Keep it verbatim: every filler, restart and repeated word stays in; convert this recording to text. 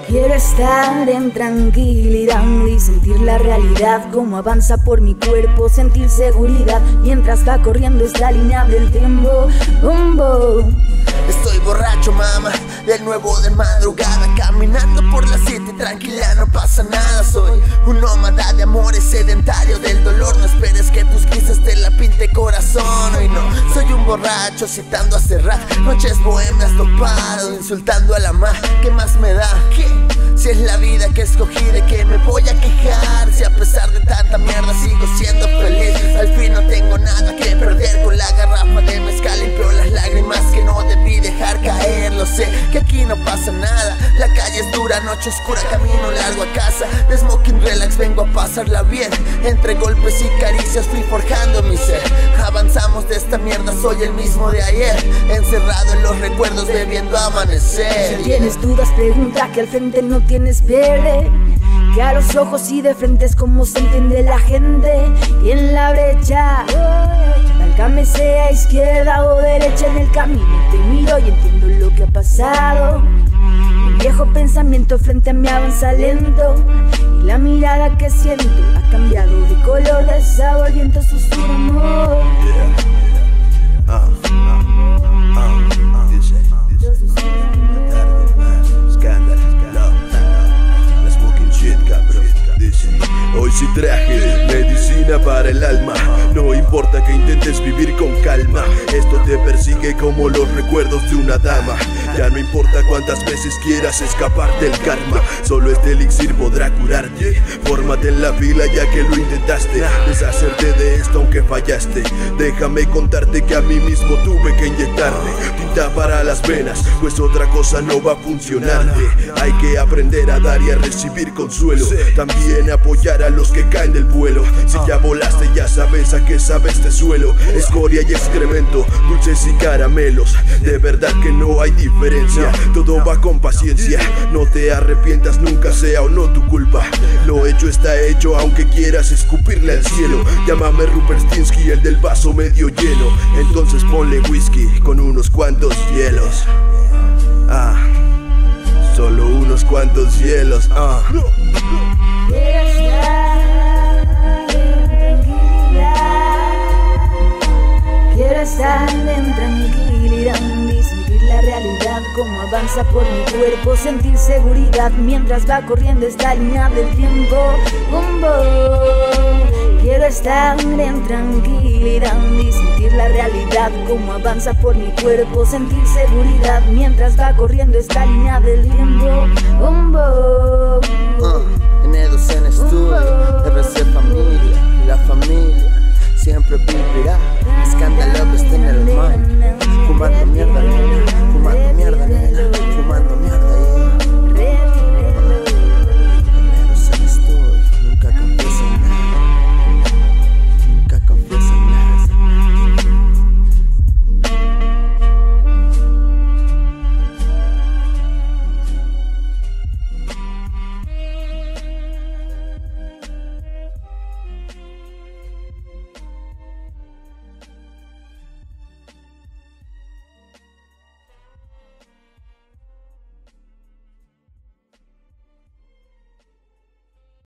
Quiero estar en tranquilidad y sentir la realidad como avanza por mi cuerpo, sentir seguridad mientras va corriendo esta línea del tiempo. Bombo. Estoy borracho, mamá, del nuevo de madrugada, caminando por la city tranquila, no pasa nada. Soy un nómada de amores, sedentario del dolor. No esperes que tus grises te la pinte corazón. Hoy no, soy un borracho citando a Serrat, noches bohemias topado, insultando a la mar. ¿Qué más me da? ¿Qué? Si es la vida que escogí, ¿de qué me voy a quejar? Si a pesar de tanta mierda sigo siendo feliz. Al fin no tengo nada que perder, con la garrafa de mezcal limpio las lágrimas que no debí dejar caer. Lo sé, que aquí no pasa nada, la calle es dura, noche oscura, camino largo a casa. De smoking relax vengo a pasarla bien, entre golpes y caricias fui forjando mi ser. Avanzamos de esta mierda, soy el mismo de ayer, encerrado en los recuerdos bebiendo amanecer. Si tienes dudas pregunta, que al frente no tienes verde, que a los ojos y de frente es como se entiende la gente. Y en la brecha, válgame sea izquierda o derecha, en el camino te miro y entiendo lo que ha pasado. Un viejo pensamiento frente a mí avanza lento, y la mirada que siento ha cambiado de color, de sabor, viento, susurro, amor. Uh, uh, uh, uh, dice, dice, una tarde más, escándalo, love, love, la smoking shit, cabrón, dice. Hoy sí traje medicina para el alma, no importa que intentes vivir con calma, esto te persigue como los recuerdos de una dama. Ya no importa cuántas veces quieras escapar del karma, solo este elixir podrá curarte. Fórmate en la fila ya que lo intentaste, deshacerte de esto aunque fallaste. Déjame contarte que a mí mismo tuve que inyectarme tinta para las venas, pues otra cosa no va a funcionarte. Hay que aprender a dar y a recibir consuelo, también apoyar a los que caen del vuelo. Si ya volaste ya sabes a qué sabe este suelo, escoria y excremento, dulces y caramelos. De verdad que no hay diferencia, todo va con paciencia. No te arrepientas nunca, sea o no tu culpa. Lo hecho está hecho aunque quieras escupirle al cielo. Llámame Ruperstinsky, el del vaso medio lleno. Entonces ponle whisky con unos cuantos hielos. Ah, solo unos cuantos hielos. Ah. Quiero estar en tranquilidad, quiero estar en tranquilidad y sentir la realidad como avanza por mi cuerpo, sentir seguridad mientras va corriendo esta línea del tiempo. Bombo. Quiero estar en tranquilidad y sentir la realidad como avanza por mi cuerpo, sentir seguridad mientras va corriendo esta línea del tiempo. Bombo. Uh, en Educen Studio, R C Familia, la familia siempre vivirá. Escándalo que está en el mind, fumando mierda, nena, fumando mierda, nena.